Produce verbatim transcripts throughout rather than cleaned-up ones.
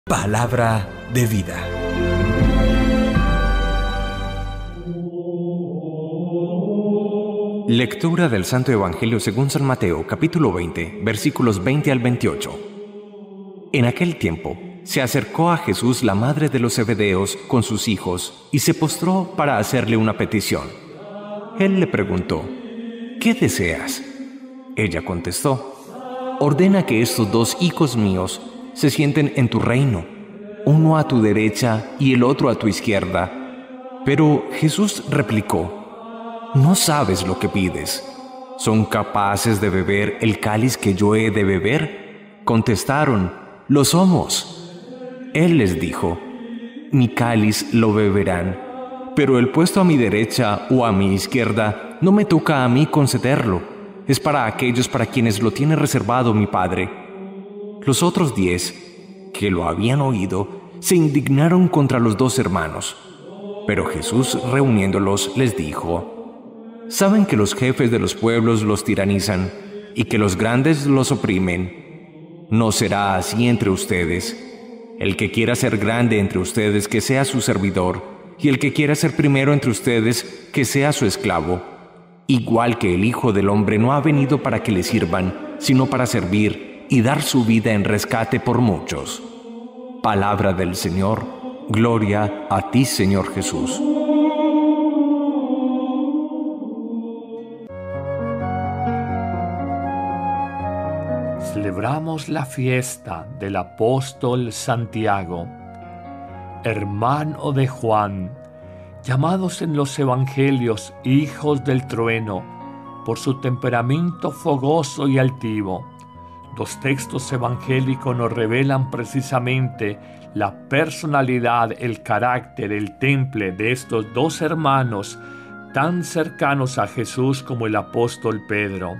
Palabra de vida. Lectura del Santo Evangelio según San Mateo, capítulo veinte, versículos veinte al veintiocho. En aquel tiempo, se acercó a Jesús la madre de los Zebedeos con sus hijos y se postró para hacerle una petición. Él le preguntó: ¿qué deseas? Ella contestó: ordena que estos dos hijos míos se sienten en tu reino, uno a tu derecha y el otro a tu izquierda. Pero Jesús replicó: no sabes lo que pides. ¿Son capaces de beber el cáliz que yo he de beber? Contestaron: lo somos. Él les dijo: mi cáliz lo beberán, pero el puesto a mi derecha o a mi izquierda no me toca a mí concederlo. Es para aquellos para quienes lo tiene reservado mi Padre. Los otros diez, que lo habían oído, se indignaron contra los dos hermanos. Pero Jesús, reuniéndolos, les dijo: saben que los jefes de los pueblos los tiranizan y que los grandes los oprimen. No será así entre ustedes. El que quiera ser grande entre ustedes, que sea su servidor, y el que quiera ser primero entre ustedes, que sea su esclavo. Igual que el Hijo del Hombre no ha venido para que le sirvan, sino para servir y dar su vida en rescate por muchos. Palabra del Señor. Gloria a ti, Señor Jesús. Celebramos la fiesta del apóstol Santiago, hermano de Juan, llamados en los evangelios hijos del trueno por su temperamento fogoso y altivo. Los textos evangélicos nos revelan precisamente la personalidad, el carácter, el temple de estos dos hermanos tan cercanos a Jesús como el apóstol Pedro.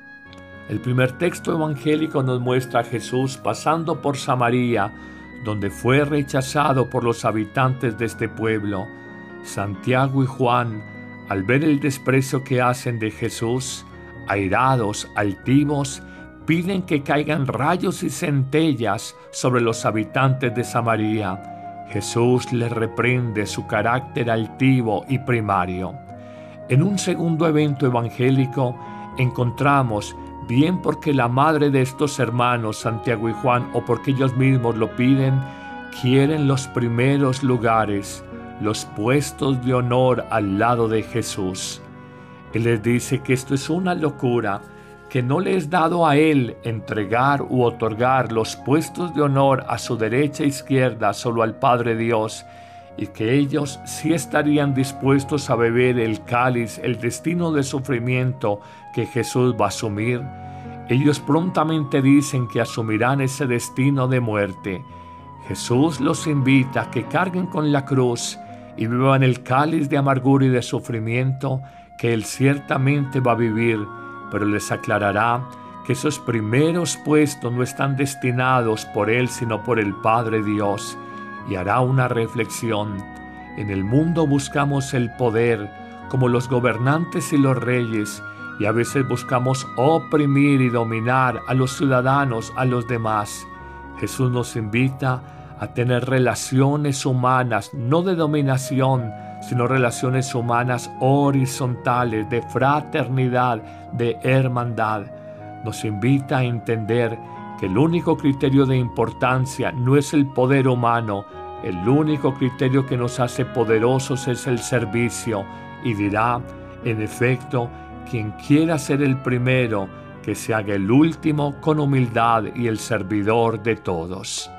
El primer texto evangélico nos muestra a Jesús pasando por Samaria, donde fue rechazado por los habitantes de este pueblo. Santiago y Juan, al ver el desprecio que hacen de Jesús, airados, altivos, piden que caigan rayos y centellas sobre los habitantes de Samaria. Jesús les reprende su carácter altivo y primario. En un segundo evento evangélico encontramos, bien porque la madre de estos hermanos, Santiago y Juan, o porque ellos mismos lo piden, quieren los primeros lugares, los puestos de honor al lado de Jesús. Él les dice que esto es una locura, que no le es dado a Él entregar u otorgar los puestos de honor a su derecha e izquierda solo al Padre Dios, y que ellos sí estarían dispuestos a beber el cáliz, el destino de sufrimiento que Jesús va a asumir. Ellos prontamente dicen que asumirán ese destino de muerte. Jesús los invita a que carguen con la cruz y beban el cáliz de amargura y de sufrimiento que Él ciertamente va a vivir, pero les aclarará que esos primeros puestos no están destinados por Él, sino por el Padre Dios. Y hará una reflexión. En el mundo buscamos el poder, como los gobernantes y los reyes, y a veces buscamos oprimir y dominar a los ciudadanos, a los demás. Jesús nos invita a tener relaciones humanas, no de dominación, sino relaciones humanas horizontales, de fraternidad, de hermandad. Nos invita a entender que el único criterio de importancia no es el poder humano, el único criterio que nos hace poderosos es el servicio, y dirá, en efecto, quien quiera ser el primero, que se haga el último con humildad y el servidor de todos.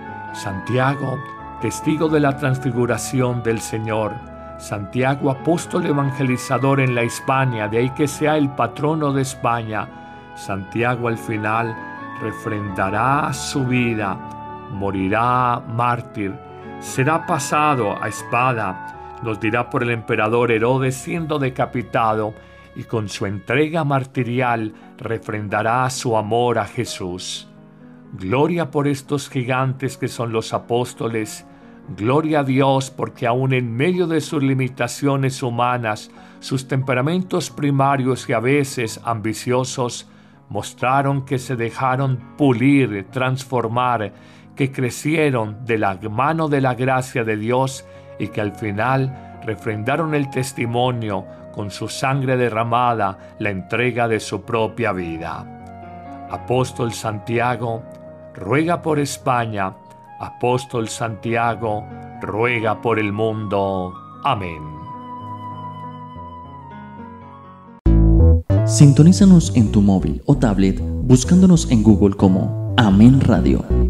Santiago, testigo de la transfiguración del Señor, Santiago, apóstol evangelizador en la Hispania, de ahí que sea el patrono de España. Santiago al final refrendará su vida, morirá mártir, será pasado a espada, nos dirá por el emperador Herodes siendo decapitado, y con su entrega martirial refrendará su amor a Jesús. Gloria por estos gigantes que son los apóstoles, gloria a Dios porque aun en medio de sus limitaciones humanas, sus temperamentos primarios y a veces ambiciosos, mostraron que se dejaron pulir, transformar, que crecieron de la mano de la gracia de Dios y que al final refrendaron el testimonio con su sangre derramada, la entrega de su propia vida. Apóstol Santiago, ruega por España. Apóstol Santiago, ruega por el mundo. Amén. Sintonízanos en tu móvil o tablet buscándonos en Google como Amén Radio.